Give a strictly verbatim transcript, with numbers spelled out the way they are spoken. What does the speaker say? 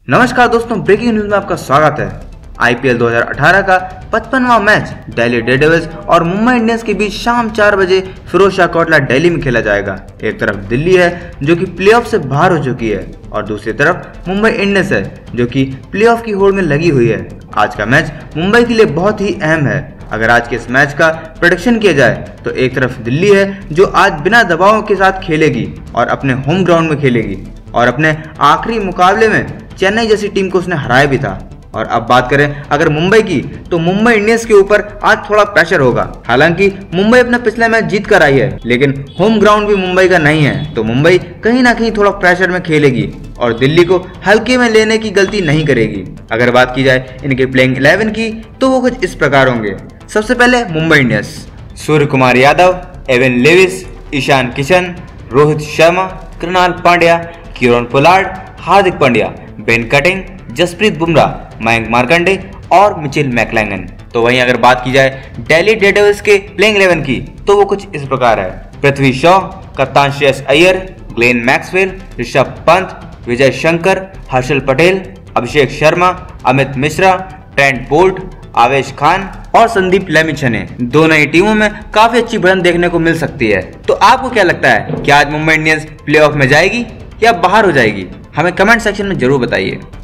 नमस्कार दोस्तों, breaking news में आपका स्वागत है। आईपीएल दो हज़ार अठारह का पचपनवां मैच दिल्ली डेयरडेविल्स और मुंबई इंडियंस के बीच शाम चार बजे फिरोजशाह कोटला दिल्ली में खेला जाएगा। एक तरफ दिल्ली है जो कि प्लेऑफ से बाहर हो चुकी है और दूसरी तरफ मुंबई इंडियंस है जो कि प्लेऑफ की होड़ में लगी हुई है। आज का मैच मुंबई के लिए बहुत ही अहम है। अगर आज के इस मैच का प्रेडिक्शन किया जाए तो एक तरफ दिल्ली है जो आज बिना दबाव के साथ खेलेगी और अपने होम ग्राउंड में खेलेगी और अपने आखिरी मुकाबले में चेन्नई जैसी टीम को उसने हराया भी था। और अब बात करें अगर मुंबई की, तो मुंबई इंडियंस के ऊपर आज थोड़ा प्रेशर होगा। हालांकि मुंबई अपना पिछला मैच जीत कर आई है, लेकिन होम ग्राउंड भी मुंबई का नहीं है, तो मुंबई कहीं ना कहीं थोड़ा प्रेशर में खेलेगी और दिल्ली को हल्के में लेने की गलती नहीं करेगी। अगर बात की जाए इनके प्लेइंग इलेवन की, तो वो कुछ इस प्रकार होंगे। सबसे पहले Mumbai Indians: Suryakumar Yadav, Evin Lewis, Ishan Kishan, Rohit Sharma, Krunal Pandya, Kieron Pollard, Hardik Pandya, Ben Cutting, Jasprit Bumrah, Mayank Markande और मिचेल मैकक्लेनन। तो वहीं अगर बात की जाए दिल्ली डेयरडेविल्स के प्लेइंग इलेवन की, तो वो कुछ इस प्रकार है: पृथ्वी शॉ, कप्तान Shreyas Iyer, Glenn Maxwell, Rishabh Pant, Vijay Shankar, Harshal Patel, Abhishek Sharma, Amit Mishra, Trent Boult, Avesh Khan और संदीप लेमिछने। दोनों ही टीमों में काफी अच्छी बढ़त देखने को मिल सकती है। तो आपको क्या लगता है कि आज मुंबई इंडियंस प्लेऑफ में जाएगी या बाहर हो जाएगी? हमें कमेंट सेक्शन में जरूर बताइए।